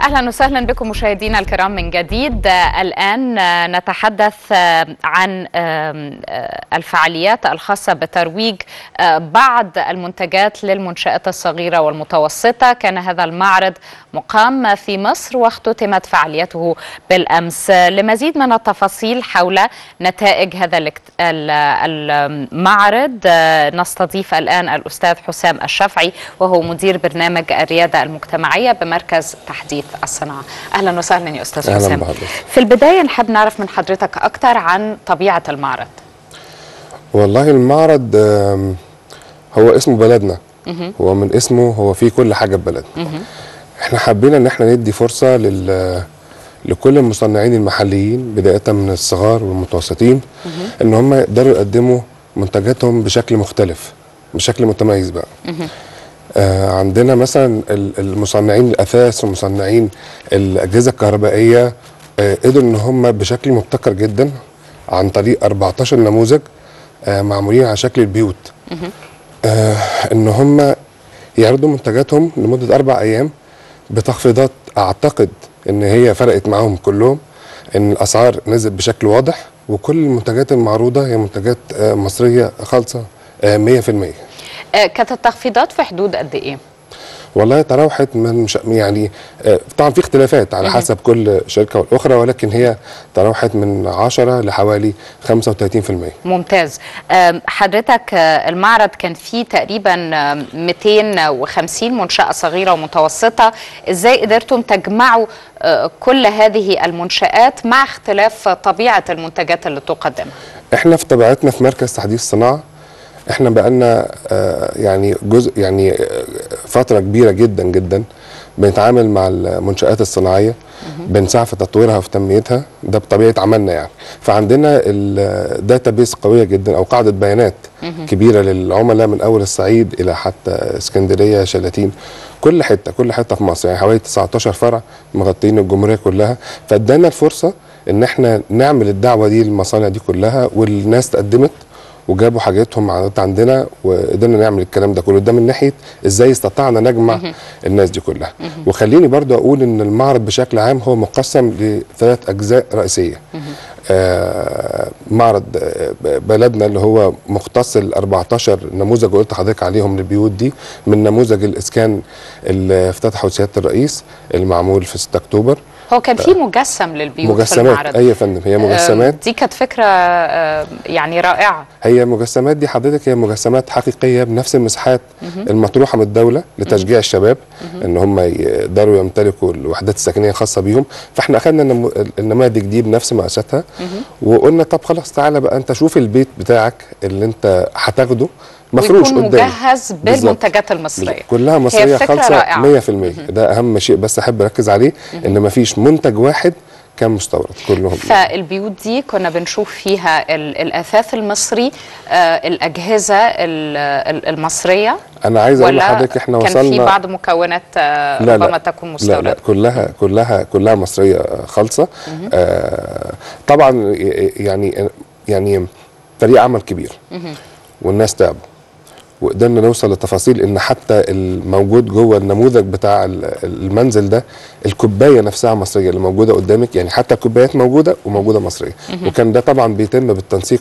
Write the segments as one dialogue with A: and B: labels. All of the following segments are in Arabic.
A: أهلا وسهلا بكم مشاهدينا الكرام من جديد. الآن نتحدث عن الفعاليات الخاصة بترويج بعض المنتجات للمنشآت الصغيرة والمتوسطة. كان هذا المعرض مقام في مصر واختتمت فعاليته بالأمس. لمزيد من التفاصيل حول نتائج هذا المعرض نستضيف الآن الأستاذ حسام الشافعي، وهو مدير برنامج الريادة المجتمعية بمركز تحديث الصناعة. أهلا وسهلا يا أستاذ حسام. في البداية نحب نعرف من حضرتك أكثر عن طبيعة المعرض.
B: والله المعرض هو اسمه بلدنا. هو من اسمه هو فيه كل حاجة ببلدنا. احنا حبينا ان احنا ندي فرصة لكل المصنعين المحليين بداية من الصغار والمتوسطين ان هم يقدروا يقدموا منتجاتهم بشكل مختلف، بشكل متميز بقى. عندنا مثلا المصنعين الاثاث ومصنعين الاجهزه الكهربائيه قدروا ان هم بشكل مبتكر جدا عن طريق 14 نموذج معمولين على شكل البيوت، ان هم يعرضوا منتجاتهم لمده 4 ايام بتخفيضات اعتقد ان هي فرقت معاهم كلهم، ان الاسعار نزلت بشكل واضح، وكل المنتجات المعروضه هي منتجات مصريه خالصه 100%.
A: كانت التخفيضات في حدود قد ايه؟
B: والله تراوحت من يعني طبعا في اختلافات على حسب كل شركه والاخرى، ولكن هي تراوحت من 10 لحوالي 35%.
A: ممتاز. حضرتك المعرض كان فيه تقريبا 250 منشأة صغيرة ومتوسطة، ازاي قدرتم تجمعوا كل هذه المنشآت مع اختلاف طبيعة المنتجات اللي تقدمها؟
B: احنا في طبيعتنا في مركز تحديث الصناعة احنا بقالنا يعني فترة كبيرة جدا جدا بنتعامل مع المنشآت الصناعية، بنسعى في تطويرها وفي تنميتها، ده بطبيعة عملنا يعني. فعندنا الداتا بيس قوية جدا او قاعدة بيانات كبيرة للعملاء من اول الصعيد الى حتى اسكندرية، شلاتين، كل حتة في مصر، يعني حوالي 19 فرع مغطين الجمهورية كلها. فادانا الفرصة ان احنا نعمل الدعوة دي للمصانع دي كلها، والناس تقدمت وجابوا حاجاتهم عندنا، وقدرنا نعمل الكلام ده كله. ده من ناحيه ازاي استطعنا نجمع الناس دي كلها. وخليني برضو اقول ان المعرض بشكل عام هو مقسم ل3 اجزاء رئيسيه. معرض بلدنا اللي هو مختص ال 14 نموذج اللي قلت لحضرتك عليهم للبيوت دي، من نموذج الاسكان اللي افتتحه سياده الرئيس المعمول في 6 اكتوبر.
A: هو كان في مجسم للبيوت في المعرض.
B: اي يا فندم، هي مجسمات.
A: دي كانت فكره يعني رائعه.
B: هي مجسمات دي حضرتك هي مجسمات حقيقيه بنفس المساحات المطروحه من الدوله لتشجيع الشباب ان هم يقدروا يمتلكوا الوحدات السكنيه الخاصه بيهم. فاحنا اخذنا النماذج دي بنفس مقاساتها، وقلنا طب خلاص تعالى بقى انت شوف البيت بتاعك اللي انت هتاخده مفروش قدامك،
A: مجهز بالمنتجات المصريه
B: كلها مصريه خالصه 100%. ده اهم شيء بس احب اركز عليه، ان مفيش منتج واحد كان مستورد، كلهم.
A: فالبيوت دي كنا بنشوف فيها الاثاث المصري، الاجهزه المصريه.
B: انا عايز اقول لحضرتك احنا وصلنا
A: كان في بعض مكونات ربما تكون مستورده.
B: لا كلها مصريه خالصه. طبعا يعني فريق عمل كبير والناس تعبوا، وقدرنا نوصل لتفاصيل ان حتى الموجود جوه النموذج بتاع المنزل ده الكوبايه نفسها مصريه اللي موجوده قدامك، يعني حتى الكوبايات موجوده مصريه. وكان ده طبعا بيتم بالتنسيق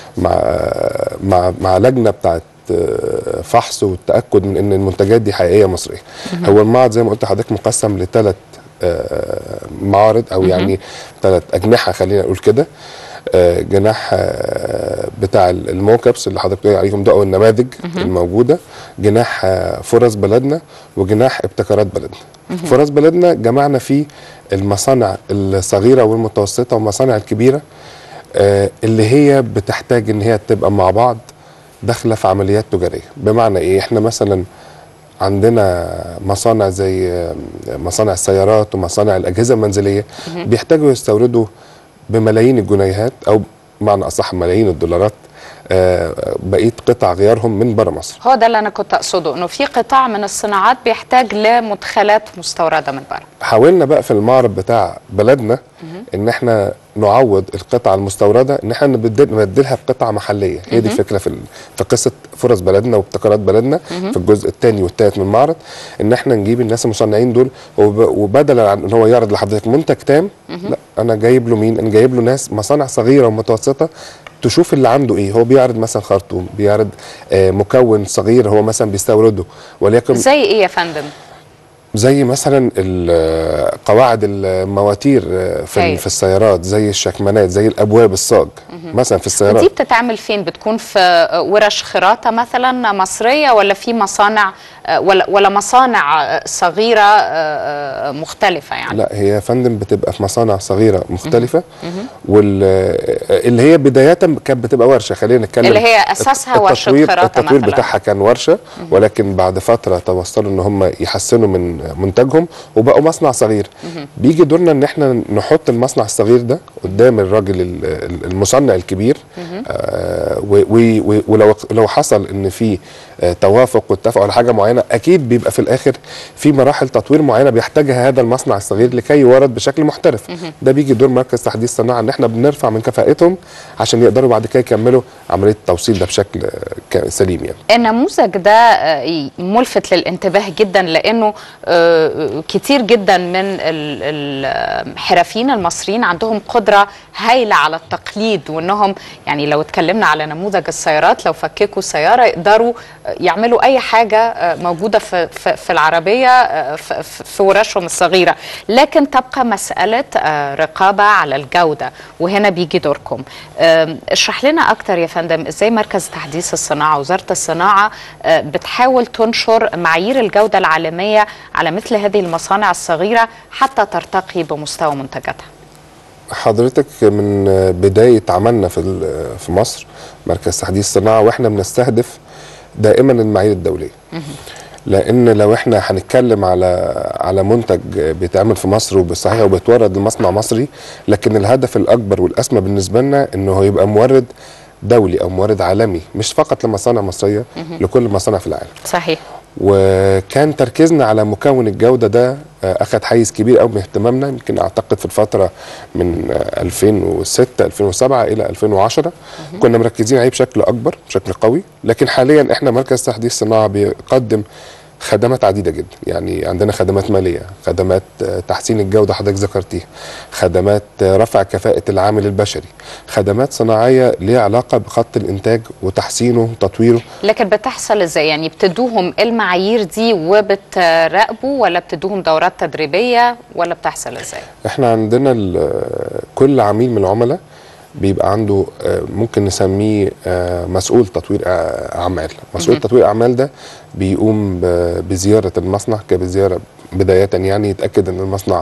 B: مع لجنه بتاعت فحص والتاكد من ان المنتجات دي حقيقيه مصريه. هو المعرض زي ما قلت لحضرتك مقسم ل3 معارض او يعني 3 اجنحه، خلينا نقول كده. جناح بتاع الموكبس اللي حضرتك بتقول عليهم ده او النماذج الموجوده، جناح فرص بلدنا، وجناح ابتكارات بلدنا. فرص بلدنا جمعنا فيه المصانع الصغيره والمتوسطه والمصانع الكبيره اللي هي بتحتاج ان هي تبقى مع بعض داخله في عمليات تجاريه. بمعنى ايه؟ احنا مثلا عندنا مصانع زي مصانع السيارات ومصانع الاجهزه المنزليه بيحتاجوا يستوردوا بملايين الجنيهات او بمعنى اصح ملايين الدولارات بقيه قطع غيارهم من بره مصر.
A: هو ده اللي انا كنت اقصده، انه في قطاع من الصناعات بيحتاج لمدخلات مستورده من بره.
B: حاولنا بقى في المعرض بتاع بلدنا ان احنا نعوض القطعه المستورده ان احنا نبدلها بقطعه محليه. هي دي الفكره في قصه فرص بلدنا وابتكارات بلدنا في الجزء الثاني والثالث من المعرض، ان احنا نجيب الناس المصنعين دول، وبدلا عن ان هو يعرض لحضرتك منتج تام، لا انا جايب له مين؟ انا جايب له ناس مصانع صغيره ومتوسطه تشوف اللي عنده ايه. هو بيعرض مثلا خرطوم، بيعرض مكون صغير هو مثلا بيستورده، وليكن
A: زي ايه يا فندم؟
B: زي مثلا قواعد المواتير في السيارات، زي الشكمانات، زي الابواب الصاج مثلا في السيارات.
A: دي بتتعمل فين؟ بتكون في ورش خراطه مثلا مصريه، ولا في مصانع ولا مصانع صغيره مختلفه يعني؟
B: لا هي يا فندم بتبقى في مصانع صغيره مختلفه، واللي هي بدايه كانت بتبقى ورشه. خلينا نتكلم
A: اللي هي اساسها ورشه خراطه.
B: التطوير مثلا بتاعها كان ورشه، ولكن بعد فتره توصلوا ان هم يحسنوا من منتجهم وبقوا مصنع صغير. بيجي دورنا ان احنا نحط المصنع الصغير ده قدام الراجل المصنع الكبير، ولو حصل ان في توافق واتفقوا على حاجه معينه، اكيد بيبقى في الاخر في مراحل تطوير معينه بيحتاجها هذا المصنع الصغير لكي يورد بشكل محترف. ده بيجي دور مركز تحديث صناعه، ان احنا بنرفع من كفاءتهم عشان يقدروا بعد كده يكملوا عمليه التوصيل ده بشكل سليم. يعني
A: النموذج ده ملفت للانتباه جدا، لانه كتير جدا من الحرفيين المصريين عندهم قدره هائله على التقليد، وانهم يعني لو اتكلمنا على نموذج السيارات، لو فككوا سياره يقدروا يعملوا اي حاجه موجوده في العربيه في ورشهم الصغيره، لكن تبقى مساله رقابه على الجوده، وهنا بيجي دوركم. اشرح لنا اكتر يا فندم، ازاي مركز تحديث الصناعه، وزاره الصناعه بتحاول تنشر معايير الجوده العالميه على مثل هذه المصانع الصغيره حتى ترتقي بمستوى منتجاتها؟
B: حضرتك من بدايه عملنا في مصر مركز تحديث الصناعه، واحنا بنستهدف دائما المعايير الدوليه. لان لو احنا هنتكلم على منتج بيتعمل في مصر وبالصحيح وبيتورد لمصنع مصري، لكن الهدف الاكبر والاسمى بالنسبه لنا انه يبقى مورد دولي او مورد عالمي، مش فقط لمصانع مصريه، لكل المصانع في العالم.
A: صحيح.
B: وكان تركيزنا على مكون الجوده ده اخذ حيز كبير قوي من اهتمامنا. يمكن اعتقد في الفتره من 2006 2007 الى 2010 كنا مركزين عليه بشكل اكبر، بشكل قوي. لكن حاليا احنا مركز تحديث صناعه بيقدم خدمات عديده جدا. يعني عندنا خدمات ماليه، خدمات تحسين الجوده حضرتك ذكرتيها، خدمات رفع كفاءه العامل البشري، خدمات صناعيه ليها علاقه بخط الانتاج وتحسينه وتطويره.
A: لكن بتحصل ازاي؟ يعني بتدوهم المعايير دي وبتراقبوا، ولا بتدوهم دورات تدريبيه، ولا بتحصل ازاي؟
B: احنا عندنا كل عميل من العملاء بيبقى عنده ممكن نسميه مسؤول تطوير اعمال. مسؤول تطوير اعمال ده بيقوم بزياره المصنع كبزياره بدايه، يعني يتاكد ان المصنع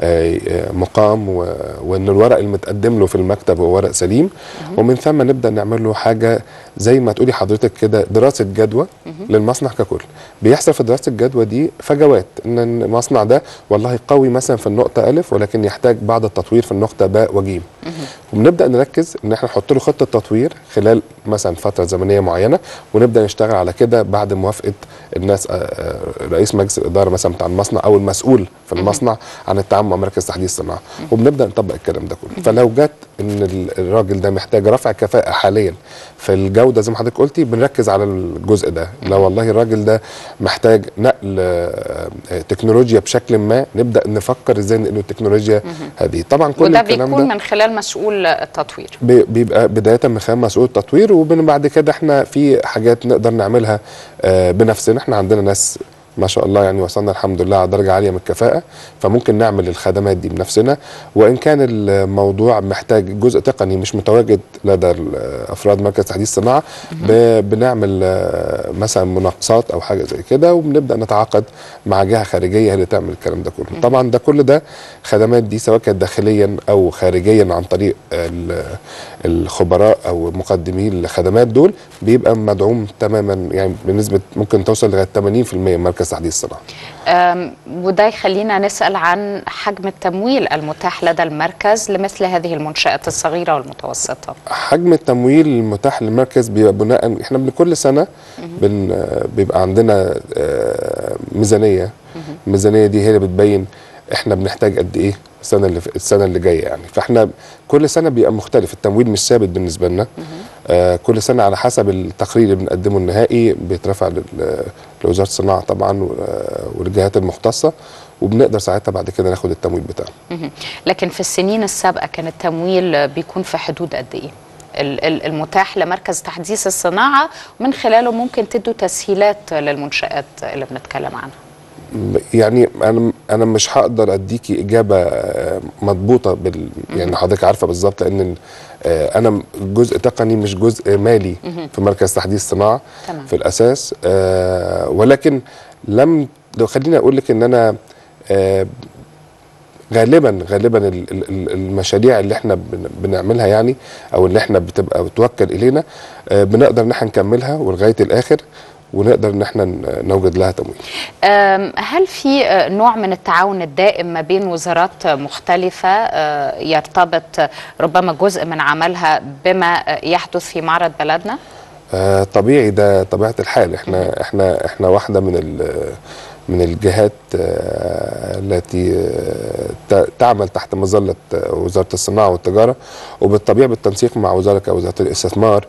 B: مقام وان الورق المتقدم له في المكتب هو ورق سليم. ومن ثم نبدا نعمل له حاجه زي ما تقولي حضرتك كده دراسه جدوى للمصنع ككل. بيحصل في دراسه الجدوى دي فجوات، ان المصنع ده والله قوي مثلا في النقطه الف، ولكن يحتاج بعض التطوير في النقطه باء وجيم. وبنبدا نركز ان احنا نحط له خطه تطوير خلال مثلا فتره زمنيه معينه، ونبدا نشتغل على كده بعد موافقه الناس، رئيس مجلس الاداره مثلا بتاع المصنع او المسؤول في المصنع عن التعامل مع مركز تحديث الصناعه، وبنبدا نطبق الكلام ده كله. فلو جت ان الراجل ده محتاج رفع كفاءه حاليا في الجوده زي ما حضرتك قلتي، بنركز على الجزء ده. لو والله الراجل ده محتاج نقل تكنولوجيا بشكل ما، نبدا نفكر ازاي ننقل التكنولوجيا هذه. طبعا كل
A: وده
B: الكلام
A: بيكون
B: ده
A: من خلال مسؤول التطوير،
B: بيبقى بدايه من خلال مسؤول التطوير، وبعد كده احنا في حاجات نقدر نعملها بنفسنا. احنا عندنا ناس ما شاء الله يعني وصلنا الحمد لله على درجه عاليه من الكفاءه، فممكن نعمل الخدمات دي بنفسنا. وان كان الموضوع محتاج جزء تقني مش متواجد لدى افراد مركز تحديث الصناعه، بنعمل مثلا مناقصات او حاجه زي كده، وبنبدا نتعاقد مع جهه خارجيه هي اللي تعمل الكلام ده كله. طبعا ده كل ده خدمات دي سواء كانت داخليا او خارجيا عن طريق الخبراء او مقدمي الخدمات دول، بيبقى مدعوم تماما، يعني بنسبه ممكن توصل لغايه 80% من مركز تحديث الصناعه.
A: وده يخلينا نسال عن حجم التمويل المتاح لدى المركز لمثل هذه المنشآت الصغيره والمتوسطه.
B: حجم التمويل المتاح للمركز بيبقى بناء، احنا كل سنه بيبقى عندنا ميزانيه. الميزانيه دي هي اللي بتبين احنا بنحتاج قد ايه السنه اللي جايه يعني. فاحنا كل سنه بيبقى مختلف، التمويل مش ثابت بالنسبه لنا. كل سنه على حسب التقرير اللي بنقدمه النهائي بيترفع لوزاره الصناعه طبعا والجهات المختصه، وبنقدر ساعتها بعد كده ناخد التمويل بتاعنا.
A: لكن في السنين السابقه كان التمويل بيكون في حدود قد ايه المتاح لمركز تحديث الصناعه، ومن خلاله ممكن تدوا تسهيلات للمنشآت اللي بنتكلم عنها؟
B: يعني انا مش هقدر اديكي اجابه مضبوطه يعني حضرتك عارفه بالظبط، لان انا جزء تقني مش جزء مالي في مركز تحديث صناعه في الاساس. ولكن لو خليني اقول لك ان انا غالبا المشاريع اللي احنا بنعملها يعني، او اللي احنا بتبقى بتوكل الينا، بنقدر ان احنا نكملها ولغايه الاخر، ونقدر ان احنا نوجد لها تمويل.
A: هل في نوع من التعاون الدائم ما بين وزارات مختلفة يرتبط ربما جزء من عملها بما يحدث في معرض بلدنا؟
B: طبيعي، ده طبيعة الحال. احنا واحدة من الجهات التي تعمل تحت مظلة وزارة الصناعة والتجارة، وبالطبيعة بالتنسيق مع وزارة الاستثمار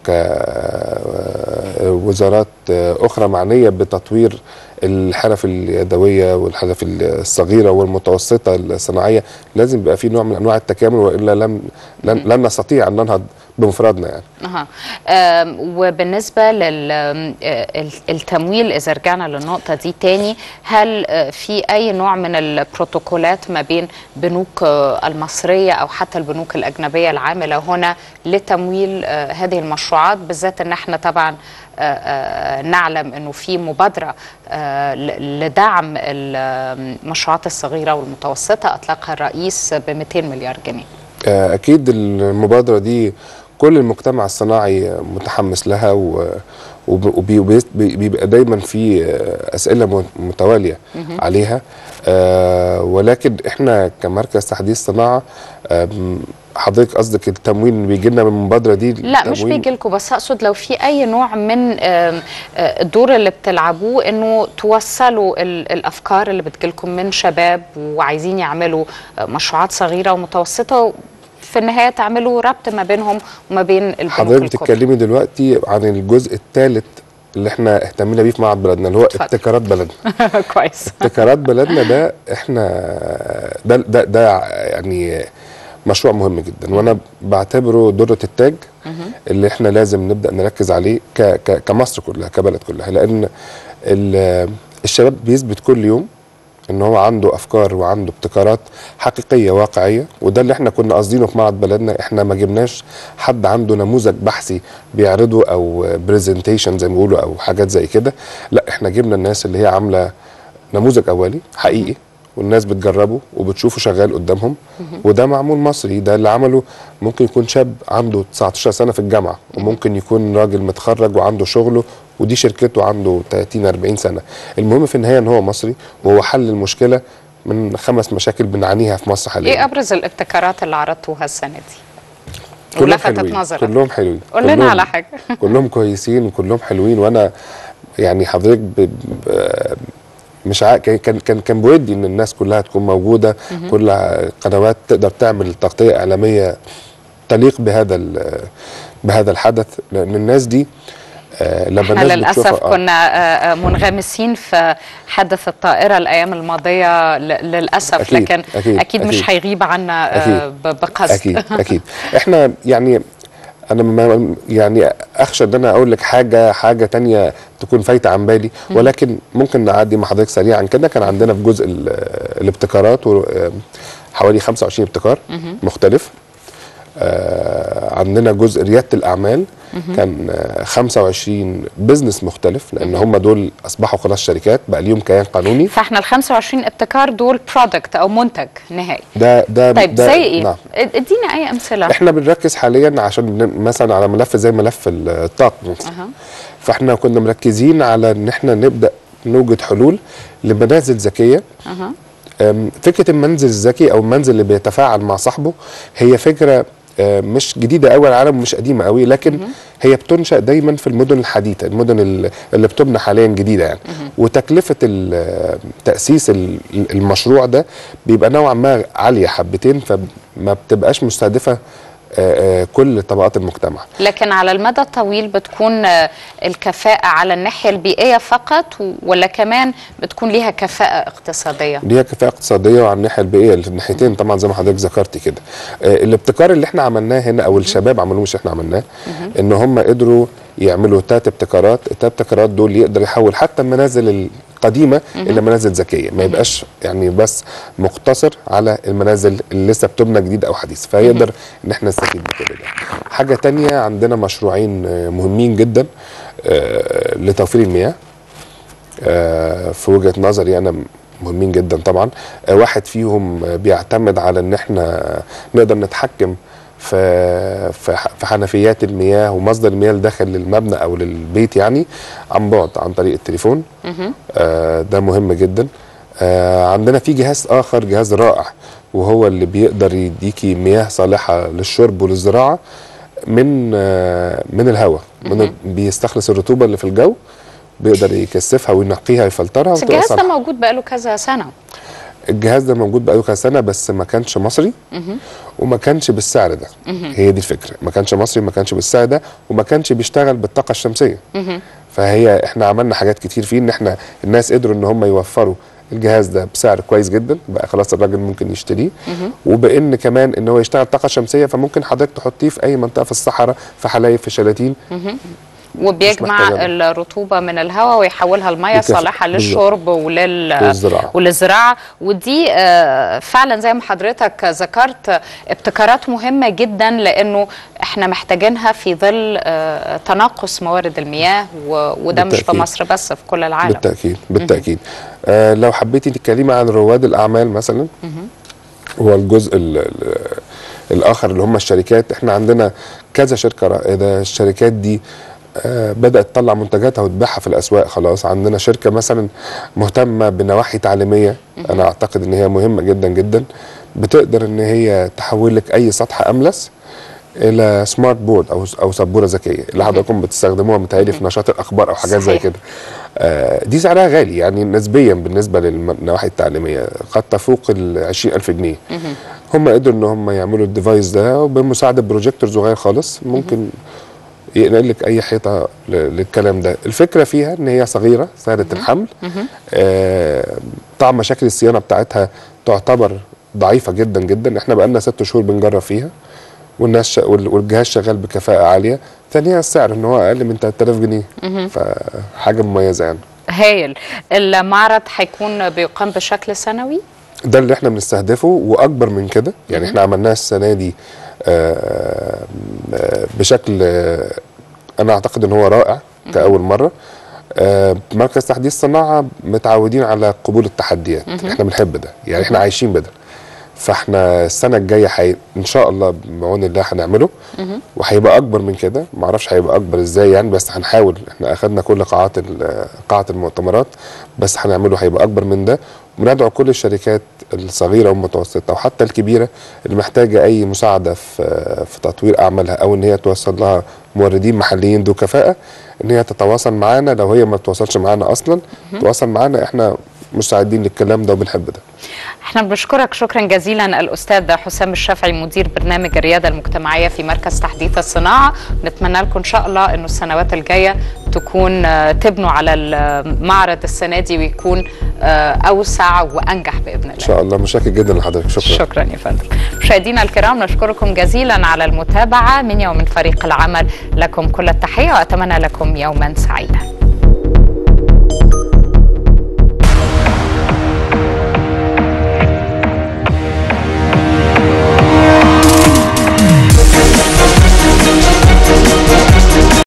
B: كوزارات أخرى معنية بتطوير الحرف اليدوية والحرف الصغيرة والمتوسطة الصناعية. لازم يبقى في نوع من أنواع التكامل، وإلا لن نستطيع أن ننهض بمفردنا يعني.
A: وبالنسبة للتمويل، إذا رجعنا للنقطة دي تاني، هل في أي نوع من البروتوكولات ما بين بنوك المصرية أو حتى البنوك الأجنبية العاملة هنا لتمويل هذه المشروعات، بالذات أن احنا طبعا نعلم أنه في مبادرة لدعم المشروعات الصغيرة والمتوسطة أطلقها الرئيس ب200 مليار جنيه؟
B: أكيد المبادرة دي كل المجتمع الصناعي متحمس لها، وبيبقى دايما في أسئلة متوالية عليها. ولكن احنا كمركز تحديث صناعة، حضرتك قصدك التمويل اللي بيجي لنا من المبادره دي؟
A: لا مش بيجي لكم، بس اقصد لو في اي نوع من الدور اللي بتلعبوه انه توصلوا الافكار اللي بتجي لكم من شباب وعايزين يعملوا مشروعات صغيره ومتوسطه، في النهايه تعملوا ربط ما بينهم وما بين البنوك الكبرى.
B: حضرتك بتتكلمي دلوقتي عن الجزء الثالث اللي احنا اهتمينا بيه في معرض بلدنا، اللي هو ابتكارات بلدنا.
A: كويس.
B: ابتكارات بلدنا ده احنا ده يعني مشروع مهم جدا، وانا بعتبره درة التاج اللي احنا لازم نبدأ نركز عليه كمصر كلها، كبلد كلها، لان الشباب بيثبت كل يوم ان هو عنده افكار وعنده ابتكارات حقيقيه واقعيه، وده اللي احنا كنا قاصدينه في معرض بلدنا. احنا ما جبناش حد عنده نموذج بحثي بيعرضه او برزنتيشن زي ما بيقولوا او حاجات زي كده، لا احنا جبنا الناس اللي هي عامله نموذج اولي حقيقي، والناس بتجربه وبتشوفه شغال قدامهم، وده معمول مصري. ده اللي عمله ممكن يكون شاب عنده 19 سنه في الجامعه، وممكن يكون راجل متخرج وعنده شغله ودي شركته عنده 30 40 سنه. المهم في النهايه ان هو مصري، وهو حل المشكله من 5 مشاكل بنعانيها في مصر حاليا.
A: ايه ابرز الابتكارات اللي عرضتوها السنه دي؟
B: كلهم حلوين. كلهم حلوين.
A: قول لنا على حاجه.
B: كلهم كويسين وكلهم حلوين، وانا يعني حضرتك مش كان بودي ان الناس كلها تكون موجوده، كل القنوات تقدر تعمل تغطيه اعلاميه تليق بهذا الحدث، لان الناس دي لما
A: احنا للاسف كنا منغمسين في حدث الطائره الايام الماضيه للاسف. أكيد لكن اكيد مش هيغيب عنا بقصد.
B: اكيد احنا يعني انا يعني اخشى ان انا اقول لك حاجه تانية تكون فايته عن بالي، ولكن ممكن نعدي مع حضرتك سريعا كده. كان عندنا في جزء الابتكارات حوالي 25 ابتكار مختلف. عندنا جزء رياده الاعمال كان 25 بزنس مختلف، لان هم دول اصبحوا خلاص شركات بقى ليهم كيان قانوني.
A: فاحنا ال 25 ابتكار دول برودكت او منتج نهائي.
B: طيب
A: زي ايه؟ نعم. ادينا اي امثله.
B: احنا بنركز حاليا عشان مثلا على ملف زي ملف الطاقه. فاحنا كنا مركزين على ان احنا نبدا نوجد حلول لمنازل ذكيه. فكره المنزل الذكي او المنزل اللي بيتفاعل مع صاحبه هي فكره مش جديده قوي على العالم ومش قديمه قوي، لكن هي بتنشأ دايما في المدن الحديثه، المدن اللي بتبنى حاليا جديده يعني. وتكلفه تأسيس المشروع ده بيبقى نوعا ما عاليه حبتين، فما بتبقاش مستهدفه كل طبقات المجتمع.
A: لكن على المدى الطويل بتكون الكفاءة على الناحية البيئية فقط، ولا كمان بتكون ليها كفاءة اقتصادية؟
B: ليها كفاءة اقتصادية وعلى الناحية البيئية، الناحيتين طبعا زي ما حضرتك ذكرتي كده. الابتكار اللي احنا عملناه هنا او الشباب عملوه مش احنا عملناه، ان هم قدروا يعملوا 3 ابتكارات، الابتكارات دول يقدر يحول حتى المنازل القديمه الى منازل ذكيه، ما يبقاش يعني بس مقتصر على المنازل اللي لسه بتبنى جديد او حديث، فيقدر ان احنا نستفيد بكل ده. حاجه تانية، عندنا مشروعين مهمين جدا لتوفير المياه في وجهه نظري انا، مهمين جدا طبعا. واحد فيهم بيعتمد على ان احنا نقدر نتحكم في حنفيات المياه ومصدر المياه اللي داخل للمبنى او للبيت يعني عن بعد، عن طريق التليفون. ده مهم جدا. عندنا في جهاز اخر، جهاز رائع، وهو اللي بيقدر يديكي مياه صالحه للشرب وللزراعه من الهواء، بيستخلص الرطوبه اللي في الجو، بيقدر يكثفها وينقيها ويفلترها.
A: بس الجهاز ده موجود بقاله كذا سنه.
B: الجهاز ده موجود بقاله كذا سنه، بس ما كانش مصري وما كانش بالسعر ده. هي دي الفكره، ما كانش مصري، ما كانش بالسعر ده، وما كانش بيشتغل بالطاقه الشمسيه. فهي احنا عملنا حاجات كتير فيه، ان احنا الناس قدروا ان هم يوفروا الجهاز ده بسعر كويس جدا، بقى خلاص الراجل ممكن يشتريه. وبان كمان ان هو يشتغل طاقه شمسيه، فممكن حضرتك تحطيه في اي منطقه في الصحراء، في حلايب، في شلاتين،
A: وبيجمع الرطوبه من الهواء ويحولها لميه صالحه للشرب وللزراعه. ودي فعلا زي ما حضرتك ذكرت ابتكارات مهمه جدا، لانه احنا محتاجينها في ظل تناقص موارد المياه، وده مش في مصر بس، في كل العالم.
B: بالتاكيد بالتاكيد. لو حبيتي تتكلمي عن رواد الاعمال مثلا، هو الجزء الاخر اللي هم الشركات، احنا عندنا كذا شركه رائده. الشركات دي بدأت تطلع منتجاتها وتبيعها في الأسواق. خلاص عندنا شركة مثلا مهتمة بنواحي تعليمية، أنا أعتقد إن هي مهمة جدا جدا، بتقدر إن هي تحول لك أي سطح أملس إلى سمارت بورد أو سبورة ذكية اللي حضراتكم بتستخدموها متهيألي في نشاط الأخبار أو حاجات زي كده. دي سعرها غالي يعني نسبيا بالنسبة للنواحي التعليمية، قد تفوق ال20,000 جنيه. هم قدروا إن هم يعملوا الديفايس ده، وبمساعدة بروجيكتور صغير خالص ممكن ينقل لك اي حيطه للكلام ده. الفكره فيها ان هي صغيره، سهله الحمل، طبعا مشاكل الصيانه بتاعتها تعتبر ضعيفه جدا جدا. احنا بقالنا 6 شهور بنجرب فيها، والناس والجهاز شغال بكفاءه عاليه. ثانيا السعر ان هو اقل من 3000 جنيه، فحاجه مميزه يعني.
A: هايل. المعرض هيكون بيقام بشكل سنوي؟
B: ده اللي احنا بنستهدفه واكبر من كده يعني. احنا عملناه السنه دي بشكل انا اعتقد ان هو رائع كاول مره. مركز تحديث صناعه متعودين على قبول التحديات، احنا بنحب ده يعني، احنا عايشين بده. فاحنا السنه الجايه ان شاء الله بعون الله هنعمله، وهيبقى اكبر من كده. ما اعرفش هيبقى اكبر ازاي يعني، بس هنحاول. احنا اخذنا كل قاعات المؤتمرات، بس هنعمله هيبقى اكبر من ده. وندعو كل الشركات الصغيره والمتوسطه وحتى الكبيره اللي محتاجه اي مساعده في تطوير اعمالها، او ان هي توصل لها موردين محليين ذو كفاءه، ان هي تتواصل معانا. لو هي ما تتواصلش معانا اصلا تتواصل معانا، احنا مستعدين للكلام ده وبنحب ده.
A: احنا بنشكرك شكرا جزيلا الأستاذ حسام الشافعي، مدير برنامج الريادة المجتمعية في مركز تحديث الصناعة. نتمنى لكم إن شاء الله إنه السنوات الجاية تكون تبنوا على المعرض السنة دي، ويكون أوسع وأنجح بإذن الله.
B: إن شاء الله. متشكر جدا لحضرتك.
A: شكرا يا فندم. مشاهدينا الكرام، نشكركم جزيلا على المتابعة مني ومن فريق العمل. لكم كل التحية، وأتمنى لكم يوما سعيدا.